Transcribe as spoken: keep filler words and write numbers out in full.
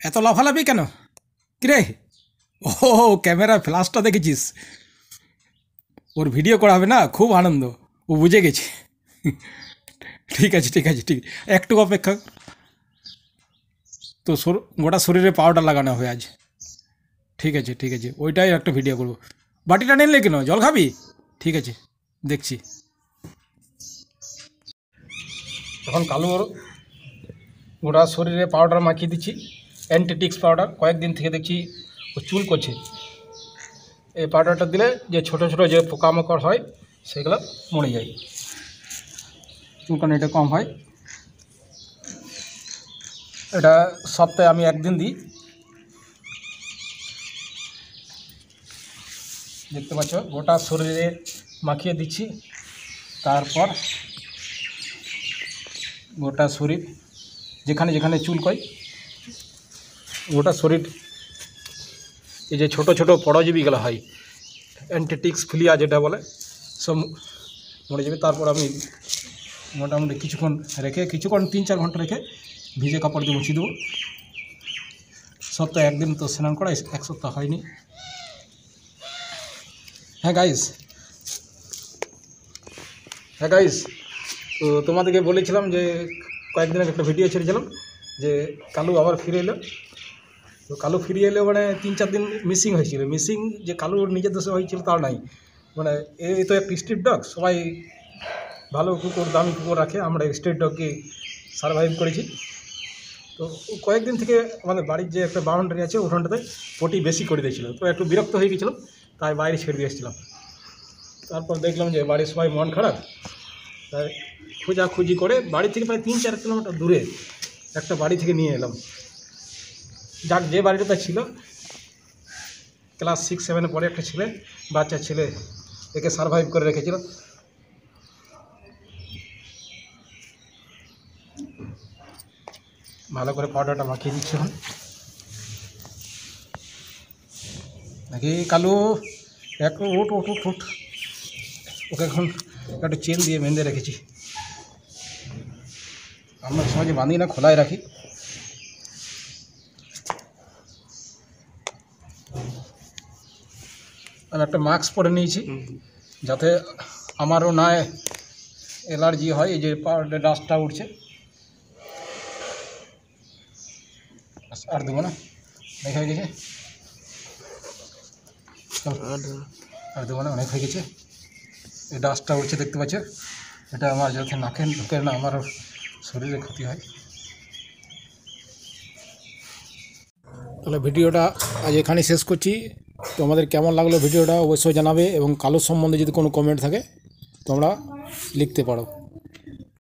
এত লাফালাফি কেন? কিরে, ও ক্যামেরা ফ্ল্যাশটা দেখেছিস? ওর ভিডিও করা হবে না, খুব আনন্দ, ও বুঝে গেছে। ঠিক আছে ঠিক আছে ঠিক একটু অপেক্ষা। তো গোটা শরীরে পাউডার লাগানো হবে আজ। ঠিক আছে ঠিক আছে, ওইটাই একটা ভিডিও করবো। বাটিটা নিলে কেন, জল খাবি? ঠিক আছে, দেখছি। এখন কালুর গোটা শরীরে পাউডার মাখিয়ে দিচ্ছি, অ্যান্টিটিক্স পাউডার। কয়েকদিন থেকে দেখছি ও চুল করছে। এই পাউডারটা দিলে যে ছোটো ছোটো যে পোকামাকড় হয় সেগুলো মরে যায়, চুলকানিটা কম হয়। এটা সপ্তাহে আমি একদিন দিই। দেখতে পাচ্ছ গোটা শরীরে মাখিয়ে দিচ্ছি। তারপর গোটা শরীর যেখানে যেখানে চুলকায়, গোটা শরীর এই যে ছোটো ছোটো পরজীবীগুলো হয়, অ্যান্টিটিক্স ফিলিয়া যেটা বলে, সব মরে যাবে। তারপর আমি মোটামুটি কিছুক্ষণ রেখে, কিছুক্ষণ তিন চার ঘন্টা রেখে ভিজে কাপড় দিয়ে মুছিয়ে দেবো। সপ্তাহে একদিন তো স্নান করা, এক সপ্তাহ হয়নি। হ্যাঁ গাইস, হ্যাঁ গাইস তো তোমাদেরকে বলেছিলাম যে কয়েকদিন আগে একটা ভিডিও ছেড়েছিলাম যে কালু আবার ফিরে এলো। তো কালু ফিরে এলো মানে তিন চার দিন মিসিং হয়েছিল। মিসিং যে কালুর নিজের দেশে হয়েছিল তাও নাই, মানে এই তো একটা স্ট্রিট ডগ। সবাই ভালো কুকুর, দামি কুকুর রাখে, আমরা স্ট্রিট ডগকে সারভাইভ করেছি। তো কয়েকদিন থেকে আমাদের বাড়ির যে একটা বাউন্ডারি আছে ওখানটাতে পটি বেশি করে দিয়েছিল, তো একটু বিরক্ত হয়ে গেছিলাম, তাই বাইরে ছেড়ে দিয়ে এসেছিলাম। তারপর দেখলাম যে বাড়ির সবাই মন খারাপ, তাই খোঁজাখুঁজি করে বাড়ি থেকে প্রায় তিন চার কিলোমিটার দূরে একটা বাড়ি থেকে নিয়ে এলাম। যাক, যে বাড়িটাতে ছিল, ক্লাস সিক্স সেভেনে পরে একটা ছেলে, বাচ্চা ছেলে, একে সারভাইভ করে রেখেছিল। ভালো করে পাউডারটা মাখিয়ে দিচ্ছি এখন। নাকি কালু এক উঠ উঠ উঠ উঠ ওকে এখন একটা চেন দিয়ে বেঁধে রেখেছি। আমরা সহজে বাঁধি না, খোলায় রাখি। আমি একটা মাস্ক পরে নিয়েছি যাতে আমারও না অ্যালার্জি হয়। এই যে পাউডার ডাস্টটা উঠছে, আর দেবো না, দেখা হয়ে গেছে, আর দেবো না, অনেক হয়ে গেছে। এই ডাস্টটা উঠছে দেখতে পাচ্ছ, এটা আমার যাতে নাকে ঢুকে না, আমারও শরীরে ক্ষতি হয়। তাহলে ভিডিওটা আজ এখানে শেষ করছি। তো আমাদের কেমন লাগলো ভিডিওটা অবশ্যই জানাবে, এবং কালো সম্বন্ধে যদি কোনো কমেন্ট থাকে তোমরা লিখতে পারো।